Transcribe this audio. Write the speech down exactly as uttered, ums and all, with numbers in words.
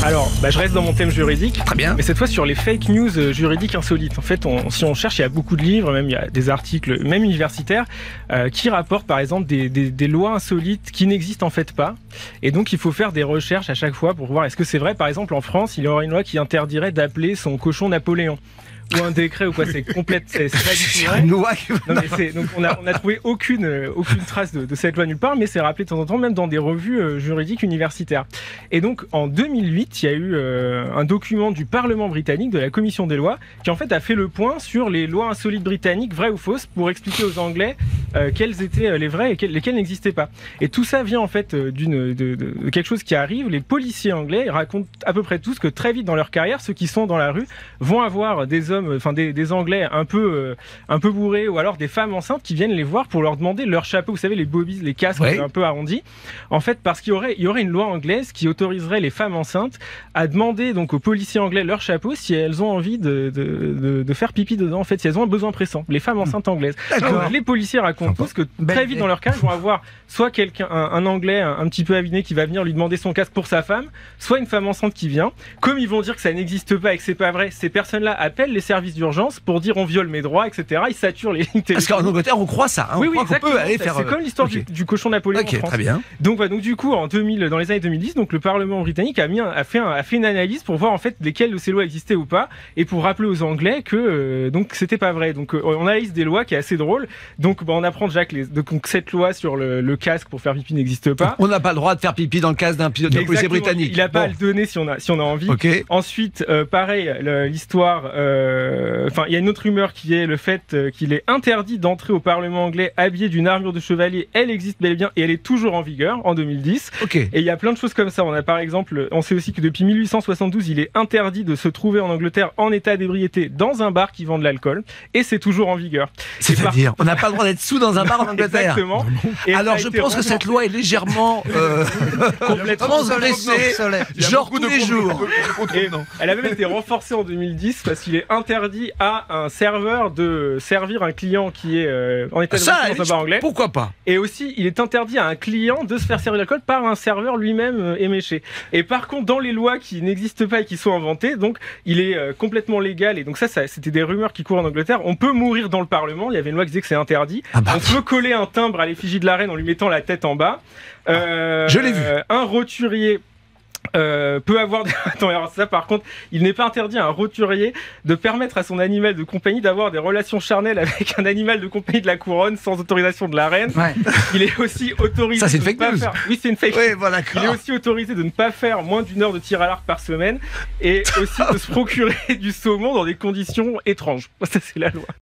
Alors, bah, je reste dans mon thème juridique. Très bien. Mais cette fois sur les fake news euh, juridiques insolites. En fait, on, si on cherche, il y a beaucoup de livres, même il y a des articles, même universitaires, euh, qui rapportent par exemple des, des, des lois insolites qui n'existent en fait pas. Et donc, il faut faire des recherches à chaque fois pour voir est-ce que c'est vrai. Par exemple, en France, il y aurait une loi qui interdirait d'appeler son cochon Napoléon. Ou un décret ou quoi, c'est complète, c'est, c'est pas du tout vrai. Une loi qui... Non, mais c'est, donc on a, on a trouvé aucune, euh, aucune trace de, de cette loi nulle part, mais c'est rappelé de temps en temps, même dans des revues euh, juridiques universitaires. Et donc, en deux mille huit, il y a eu euh, un document du Parlement britannique, de la Commission des lois, qui en fait a fait le point sur les lois insolites britanniques, vraies ou fausses, pour expliquer aux Anglais euh, quelles étaient les vraies et quelles, lesquelles n'existaient pas. Et tout ça vient en fait d'une, de, de, de quelque chose qui arrive. Les policiers anglais racontent à peu près tous que très vite dans leur carrière, ceux qui sont dans la rue vont avoir des hommes enfin des, des Anglais un peu euh, un peu bourrés ou alors des femmes enceintes qui viennent les voir pour leur demander leur chapeau, vous savez les bobbies, les casques oui. un peu arrondis. En fait, parce qu'il y aurait il y aurait une loi anglaise qui autoriserait les femmes enceintes à demander donc aux policiers anglais leur chapeau si elles ont envie de de, de, de faire pipi dedans. En fait, si elles ont un besoin pressant, les femmes enceintes anglaises. Donc, les policiers racontent tous que très vite dans leur cas, ils vont avoir soit quelqu'un un, un Anglais un, un petit peu aviné qui va venir lui demander son casque pour sa femme, soit une femme enceinte qui vient. Comme ils vont dire que ça n'existe pas et que c'est pas vrai, ces personnes-là appellent les services d'urgence pour dire on viole mes droits, et cetera. Ils saturent les lignes téléphoniques. Parce qu'en Angleterre, on croit ça. Hein, oui, on oui, croit qu'on peut aller c'est, faire. C'est comme l'histoire okay. du, du cochon Napoléon okay, en France. Très bien. Donc, voilà, donc du coup, en deux mille, dans les années deux mille dix, donc le Parlement britannique a mis, un, a fait, un, a fait une analyse pour voir en fait lesquelles de ces lois existaient ou pas, et pour rappeler aux Anglais que euh, donc c'était pas vrai. Donc, euh, on analyse des lois qui est assez drôle. Donc, bah, on apprend déjà que les, donc, cette loi sur le, le casque pour faire pipi n'existe pas. On n'a pas le droit de faire pipi dans le casque d'un pilote de policier britannique. Il n'a pas bon. à le donner si on a si on a envie. Okay. Ensuite, euh, pareil, le, l'histoire. Enfin, euh, il y a une autre rumeur qui est le fait euh, qu'il est interdit d'entrer au Parlement anglais habillé d'une armure de chevalier. Elle existe bel et bien et elle est toujours en vigueur en deux mille dix. Okay. Et il y a plein de choses comme ça. On a par exemple, on sait aussi que depuis mille huit cent soixante-douze, il est interdit de se trouver en Angleterre en état d'ébriété dans un bar qui vend de l'alcool et c'est toujours en vigueur. C'est-à-dire, par... on n'a pas le droit d'être sous dans un bar en Angleterre. Exactement. Et alors, je pense que cette loi est légèrement euh, complètement transgressée, genre tous les jours. Et elle a même été renforcée en deux mille dix parce qu'il est interdit à un serveur de servir un client qui est euh, en état d'ébriété dans un bar anglais. Pourquoi pas? Et aussi, il est interdit à un client de se faire servir de l'alcool par un serveur lui-même euh, éméché. Et par contre, dans les lois qui n'existent pas et qui sont inventées, donc il est euh, complètement légal. Et donc ça, ça, c'était des rumeurs qui courent en Angleterre. On peut mourir dans le Parlement. Il y avait une loi qui disait que c'est interdit. Ah bah. On peut coller un timbre à l'effigie de la reine en lui mettant la tête en bas. Euh, Je l'ai vu. Un roturier Euh, peut avoir des... Attends, alors ça par contre, il n'est pas interdit à un roturier de permettre à son animal de compagnie d'avoir des relations charnelles avec un animal de compagnie de la couronne sans autorisation de la reine. Ouais. Il est aussi autorisé ça, c'est une de fake ne pas news. faire... Oui, c'est une fake oui, news. Voilà, il est aussi autorisé de ne pas faire moins d'une heure de tir à l'arc par semaine et aussi de se procurer du saumon dans des conditions étranges. Ça, c'est la loi.